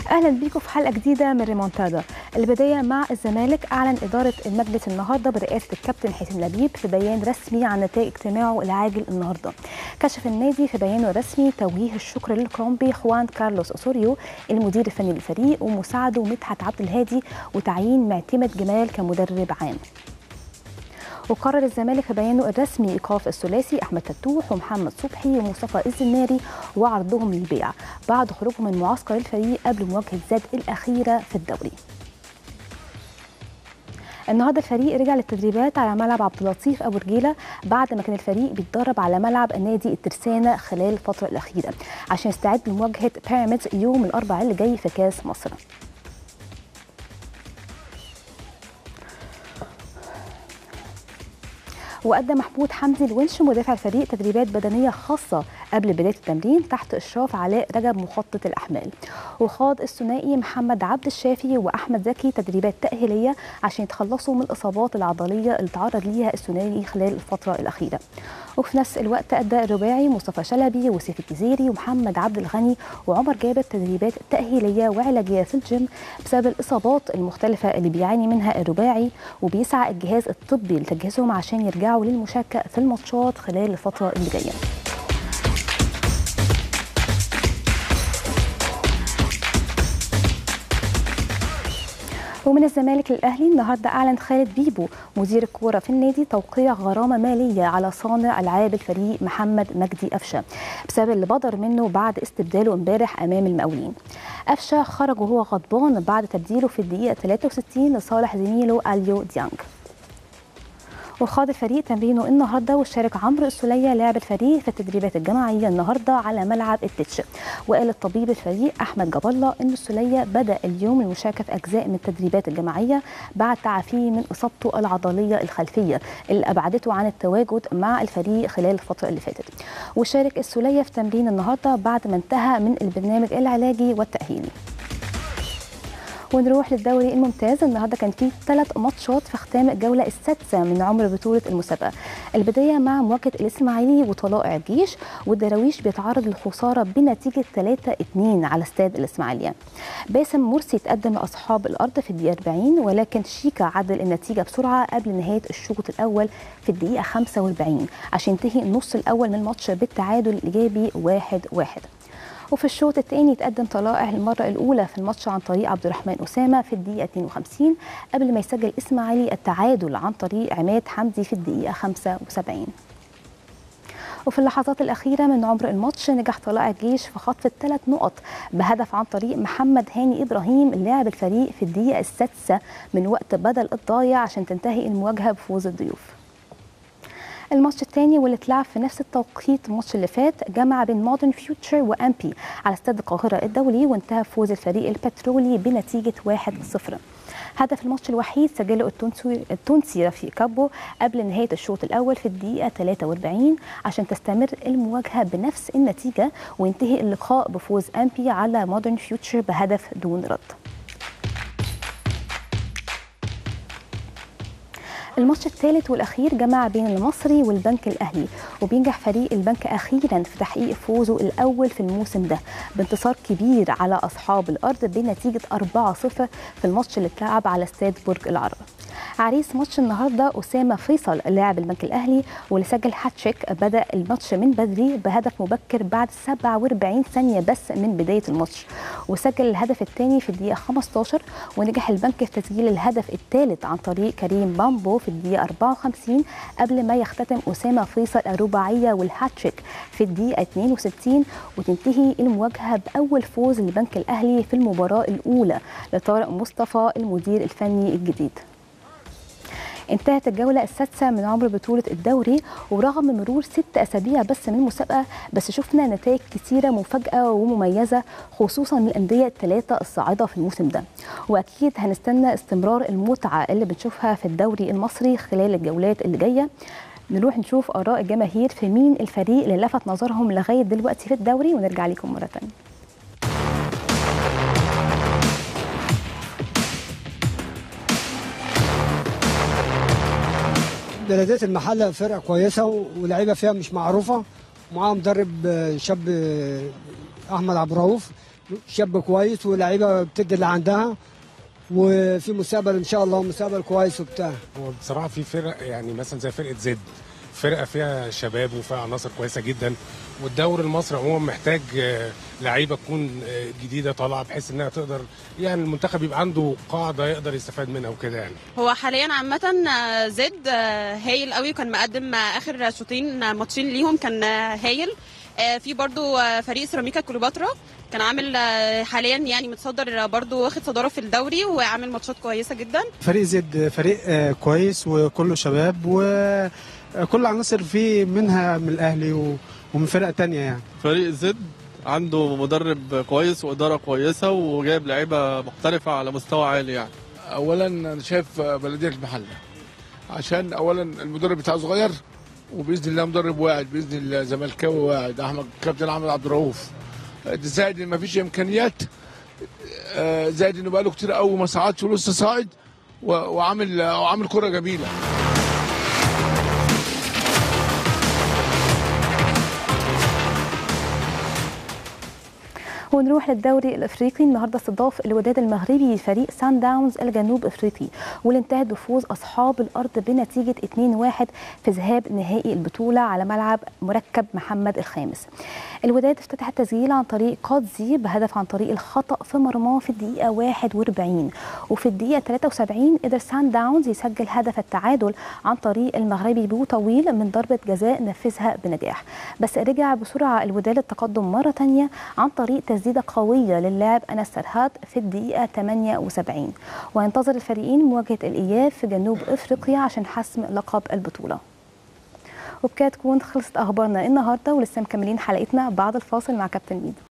اهلا بيكم في حلقه جديده من ريمونتادا. البدايه مع الزمالك. اعلن اداره المجلس النهارده برئاسه الكابتن حسين لبيب في بيان رسمي عن نتائج اجتماعه العاجل النهارده. كشف النادي في بيانه الرسمي توجيه الشكر للكولومبي خوان كارلوس أوسوريو المدير الفني للفريق ومساعده مدحت عبد الهادي وتعيين معتمد جمال كمدرب عام. وقرر الزمالك في بيانه الرسمي ايقاف الثلاثي احمد فتوح ومحمد صبحي ومصطفى الزناري وعرضهم للبيع بعد خروجهم من معسكر الفريق قبل مواجهه زد الاخيره في الدوري. النهارده الفريق رجع للتدريبات على ملعب عبد اللطيف ابو رجيله بعد ما كان الفريق بيتدرب على ملعب نادي الترسانه خلال الفتره الاخيره عشان يستعد لمواجهه بيراميدز يوم الاربعاء اللي جاي في كاس مصر. وأدى محمود حمدي الونش مدافع الفريق تدريبات بدنية خاصة قبل بداية التمرين تحت إشراف علاء رجب مخطط الأحمال. وخاض الثنائي محمد عبد الشافي وأحمد زكي تدريبات تأهيلية عشان يتخلصوا من الإصابات العضلية اللي تعرض ليها الثنائي خلال الفترة الأخيرة. وفي نفس الوقت أدى الرباعي مصطفى شلبي وسيف الجزيري ومحمد عبد الغني وعمر جابر تدريبات تأهيلية وعلاجية في الجيم بسبب الإصابات المختلفة اللي بيعاني منها الرباعي، وبيسعى الجهاز الطبي لتجهيزهم عشان يرجعوا للمشاركة في الماتشات خلال الفترة اللي جاية. ومن الزمالك للأهلي النهارده أعلن خالد بيبو مدير الكورة في النادي توقيع غرامة مالية على صانع ألعاب الفريق محمد مجدي قفشه بسبب اللي بدر منه بعد استبداله امبارح أمام المقاولين. قفشه خرج وهو غضبان بعد تبديله في الدقيقة 63 لصالح زميله أليو ديانج. وخاض الفريق تمرينه النهارده وشارك عمرو السوليه لاعب الفريق في التدريبات الجماعيه النهارده على ملعب التتش. وقال الطبيب الفريق احمد جاب الله ان السوليه بدا اليوم المشاركه في اجزاء من التدريبات الجماعيه بعد تعافيه من اصابته العضليه الخلفيه اللي ابعدته عن التواجد مع الفريق خلال الفتره اللي فاتت. وشارك السوليه في تمرين النهارده بعد ما انتهى من البرنامج العلاجي والتاهيلي. ونروح للدوري الممتاز. النهارده كان فيه 3 ماتشات في ختام الجوله السادسه من عمر بطوله المسابقه. البدايه مع مواجهه الاسماعيلي وطلائع الجيش، والدراويش بيتعرض للخساره بنتيجه 3-2 على استاد الاسماعيليه. باسم مرسي تقدم لاصحاب الارض في الدقيقه 40 ولكن شيكا عدل النتيجه بسرعه قبل نهايه الشوط الاول في الدقيقه 45 عشان ينتهي النص الاول من الماتش بالتعادل الايجابي 1-1. وفي الشوط الثاني تقدم طلائع المرة الأولى في الماتش عن طريق عبد الرحمن أسامة في الدقيقة 52 قبل ما يسجل إسماعيلي التعادل عن طريق عماد حمدي في الدقيقة 75. وفي اللحظات الأخيرة من عمر الماتش نجح طلائع الجيش في خطف ال3 نقط بهدف عن طريق محمد هاني إبراهيم لاعب الفريق في الدقيقة السادسة من وقت بدل الضايع عشان تنتهي المواجهة بفوز الضيوف. الماتش الثاني واللي اتلعب في نفس التوقيت الماتش اللي فات جمع بين مودرن فيوتشر وامبي على استاد القاهره الدولي وانتهى بفوز الفريق البترولي بنتيجه 1-0. هدف الماتش الوحيد سجله التونسي رفيق كابو قبل نهايه الشوط الاول في الدقيقه 43 عشان تستمر المواجهه بنفس النتيجه وينتهي اللقاء بفوز امبي على مودرن فيوتشر بهدف دون رد. الماتش الثالث والأخير جمع بين المصري والبنك الأهلي، وبينجح فريق البنك أخيرا في تحقيق فوزه الأول في الموسم ده بانتصار كبير على أصحاب الأرض بنتيجة 4-0 في الماتش اللي اتلعب على استاد برج العرب. عريس ماتش النهارده أسامة فيصل لاعب البنك الأهلي واللي سجل هاتريك بدأ الماتش من بدري بهدف مبكر بعد 47 ثانية بس من بداية الماتش، وسجل الهدف الثاني في الدقيقة 15. ونجح البنك في تسجيل الهدف الثالث عن طريق كريم بامبو في الدقيقة 54 قبل ما يختتم أسامة فيصل الرباعية والهاتريك في الدقيقة 62 وتنتهي المواجهة بأول فوز للبنك الأهلي في المباراة الأولى لطارق مصطفى المدير الفني الجديد. انتهت الجولة السادسة من عمر بطولة الدوري ورغم مرور 6 أسابيع بس من المسابقة بس شفنا نتائج كثيرة مفاجأة ومميزة خصوصا من الأندية ال3 الصاعدة في الموسم ده، وأكيد هنستنى استمرار المتعة اللي بنشوفها في الدوري المصري خلال الجولات اللي جاية. نروح نشوف آراء الجماهير في مين الفريق اللي لفت نظرهم لغاية دلوقتي في الدوري ونرجع لكم مرة تانية. بلدية المحلة فرقة كويسة ولاعيبة فيها مش معروفة، ومعاهم مدرب شاب أحمد عبد الرؤوف شاب كويس ولاعيبه بتدي اللي عندها، وفي مستقبل ان شاء الله، مستقبل كويس وبتاع. هو بصراحه في فرق يعني مثلا زي فرقه زد، فرقه فيها شباب وفيها عناصر كويسه جدا، والدوري المصري عموما محتاج لعيبه تكون جديده طالعه بحيث انها تقدر يعني المنتخب يبقى عنده قاعده يقدر يستفاد منها وكده يعني. هو حاليا عامه زد هايل قوي، كان مقدم اخر شوطين ماتشين ليهم كان هايل. في برضو فريق سيراميكا كليوباترا كان عامل حاليا يعني متصدر برضو، واخد صداره في الدوري وعامل ماتشات كويسه جدا. فريق زد فريق كويس وكله شباب، وكل عناصر فيه منها من الاهلي ومن فرق تانية يعني. فريق زد عنده مدرب كويس واداره كويسه وجايب لعيبه محترفه على مستوى عالي يعني. اولا انا شايف بلديه المحله، عشان اولا المدرب بتاعه صغير، وباذن الله مدرب واعد، باذن الله زملكاوي واعد، كابتن احمد عبد الرؤوف. زائد ان مفيش امكانيات، زائد انه بقاله كتير قوي ما صعدش ولسه صاعد، وعامل كره جميله. ونروح للدوري الافريقي. النهارده استضاف الوداد المغربي فريق سان داونز الجنوب افريقي، واللي انتهت بفوز اصحاب الارض بنتيجه 2-1 في ذهاب نهائي البطوله على ملعب مركب محمد الخامس. الوداد افتتح التسجيل عن طريق قادزي بهدف عن طريق الخطا في مرماه في الدقيقه 41، وفي الدقيقه 73 قدر سان داونز يسجل هدف التعادل عن طريق المغربي بوطويل من ضربه جزاء نفذها بنجاح، بس رجع بسرعه الوداد التقدم مره ثانيه عن طريق تسديده قويه للاعب انس سرهات في الدقيقه 78. وينتظر الفريقين مواجهه الاياب في جنوب افريقيا عشان حسم لقب البطوله. وبكده تكون خلصت اخبارنا النهارده، ولسه مكملين حلقتنا بعد الفاصل مع كابتن ميدو.